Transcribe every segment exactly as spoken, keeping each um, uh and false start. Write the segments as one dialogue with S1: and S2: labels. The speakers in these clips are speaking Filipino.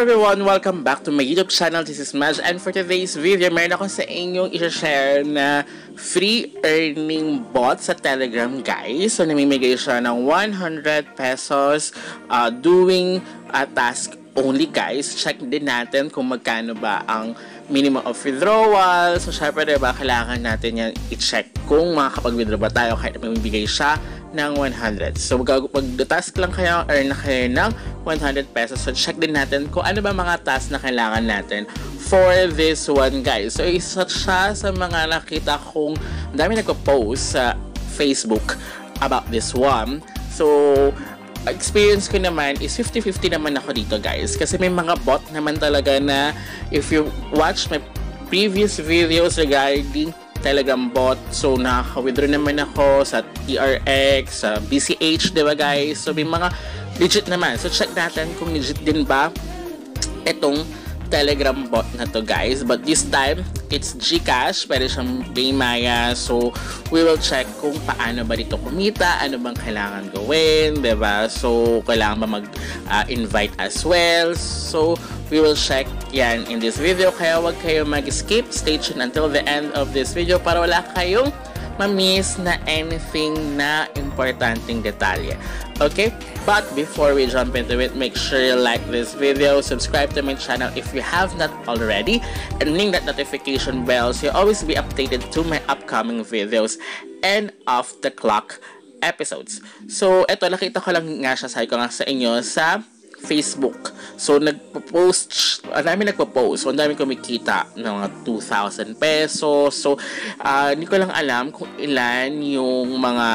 S1: everyone! Welcome back to my YouTube channel. This is Maj, and for today's video, meron ako sa inyong i-share na free earning bot sa Telegram, guys. So, namimigay siya ng one hundred pesos uh, doing a task only, guys. Check din natin kung magkano ba ang minimum of withdrawal. So, syempre, diba, kailangan natin yan i-check kung makakapag-withdraw ba tayo kahit mamimigay siya ng one hundred. So, mag-task lang kayo, earn na kayo ng one hundred pesos. So, check din natin kung ano ba mga task na kailangan natin for this one, guys. So, isa siya sa mga nakita kong dami nagpo-post sa Facebook about this one. So, experience ko naman is fifty fifty naman ako dito, guys. Kasi may mga bot naman talaga na if you watch my previous videos regarding Telegram bot, so nakaka-withdraw naman ako sa T R X, sa B C H, diba, guys? So may mga legit naman. So check natin kung legit din ba itong Telegram bot na to, guys. But this time, it's GCash. Pwede siyang Paymaya. So, we will check kung paano ba dito kumita, ano bang kailangan gawin, diba? So, kailangan ba mag-invite uh, as well. So, we will check yan in this video. Kaya wag kayo mag-skip. Stay tuned until the end of this video para wala kayong ma-miss na anything na importanteng detalye. Okay? But before we jump into it, make sure you like this video, subscribe to my channel if you have not already, and ring that notification bell so you'll always be updated to my upcoming videos and off-the-clock episodes. So, eto, nakita ko lang nga siya, sabi ko nga sa inyo, sa Facebook. So, nagpo-post, ang dami nagpo-post. So, ang dami kumikita ng mga two thousand pesos. So, uh, hindi ko lang alam kung ilan yung mga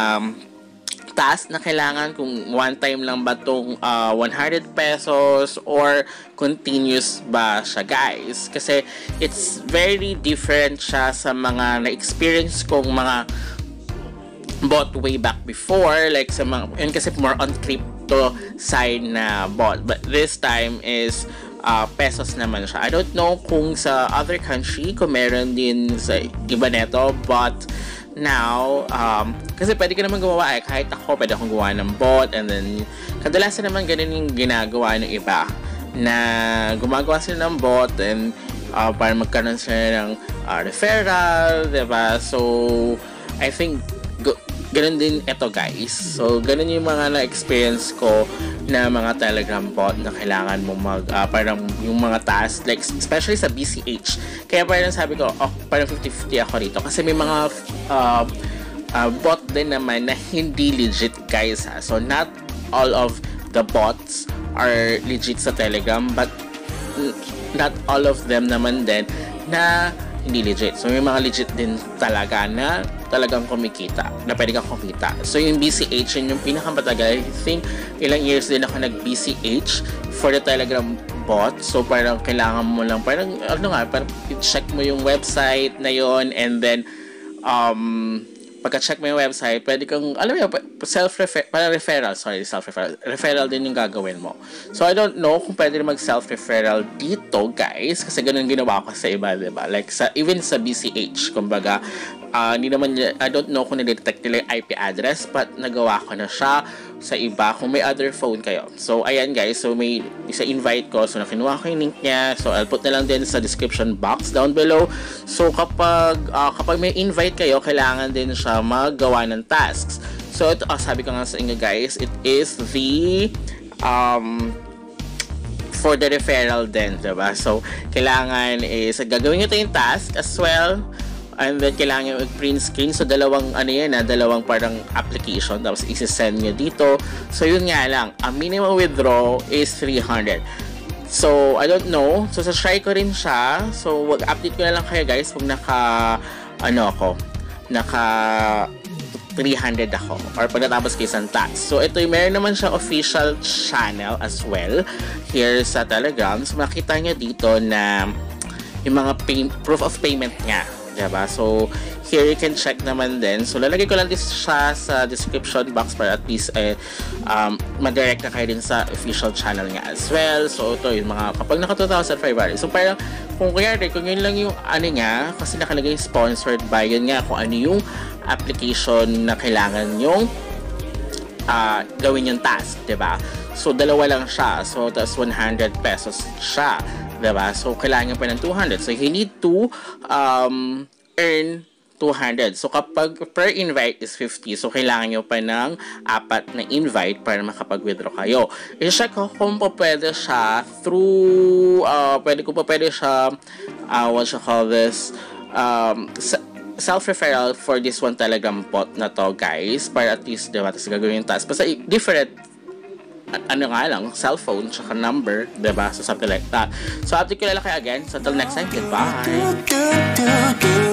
S1: task na kailangan, kung one time lang ba itong uh, one hundred pesos or continuous ba siya, guys. Kasi, it's very different siya sa mga na-experience kong mga bot way back before, like sa mga, yun kasi more on crypto side na bot, but this time is uh, pesos naman siya. I don't know kung sa other country kung meron din sa iba neto, but now, um, kasi pwede ka naman gumawa eh, kahit ako pwede akong gumawa ng bot, and then kadalasan naman ganun yung ginagawa ng iba, na gumagawa sila ng bot and uh, para magkaroon sila ng uh, referral, diba? So, I think ganun din ito, guys. So, ganun yung mga na-experience ko na mga Telegram bot na kailangan mo mag, uh, parang yung mga tasks, like, especially sa B C H. Kaya parang sabi ko, oh, parang fifty fifty ako dito. Kasi may mga uh, uh, bot din naman na hindi legit, guys, ha. So, not all of the bots are legit sa Telegram, but not all of them naman din na hindi legit. So, may mga legit din talaga na talagang kumikita, na pwede kang kumita. So, yung B C H, yun yung pinakamatagal. I think, ilang years din ako nag-B C H for the Telegram bot. So, parang kailangan mo lang, parang, ano nga, parang check mo yung website na yon, and then, um, pagka-check mo yung website, pwede kang, alam mo, self-refer, parang referral, sorry, self-referral. Referral din yung gagawin mo. So, I don't know kung pwede mag-self-referral dito, guys, kasi ganun ginawa ko sa iba, diba? Like, sa, even sa B C H, kumbaga, uh, hindi naman, I don't know kung nade-detect nila yung I P address, but nagawa ko na siya sa iba kung may other phone kayo. So, ayan, guys, so may isa invite ko, so nakinuha ko yung link niya, so I'll put na lang din sa description box down below. So, kapag, uh, kapag may invite kayo, kailangan din siya maggawa ng tasks. So, ito, oh, sabi ko nga sa inyo, guys, it is the, um, for the referral din, diba? So, kailangan is, gagawin nyo ito yung task as well, and then kailangan yung print screen. So, dalawang, ano yan, ah, dalawang parang application, tapos isi-send nyo dito. So, yun nga lang, ang minimum withdraw is three hundred. So, I don't know. So, sa try ko rin siya. So, wag-update ko na lang kayo, guys, kung naka, ano ako, naka three hundred ako, or pagkatapos kay isang task. So, ito yung meron naman siya official channel as well here sa Telegram. So, makita nyo dito na yung mga pay, proof of payment niya, diba? So, here you can check naman din. So, lalagay ko lang din siya sa description box para at least eh, um, madirect na kayo din sa official channel niya as well. So, ito yung mga, kapag naka two thousand five hundred. So, parang, kung kaya kung yun lang yung ano niya, kasi nakalagay sponsored by, yun nga, kung ano yung application na kailangan yung uh, gawin yung task, diba? So, dalawa lang siya. So, that's one hundred pesos siya. Diba? So, kailangan nyo pa ng two hundred. So, you need to um, earn two hundred. So, kapag per invite is fifty, so kailangan nyo pa ng apat na invite para makapag-withdraw kayo. I-check ko kung pa pwede siya through, uh, pwede ko pa pwede siya, uh, what you call this, um, self-referral for this one Telegram bot na to, guys. Para at least, diba, tapos gagawin yung task. Basta different, ano nga lang, cellphone, tsaka number, diba? So, something like that. So, update ko lang kayo again. So, until next time, goodbye!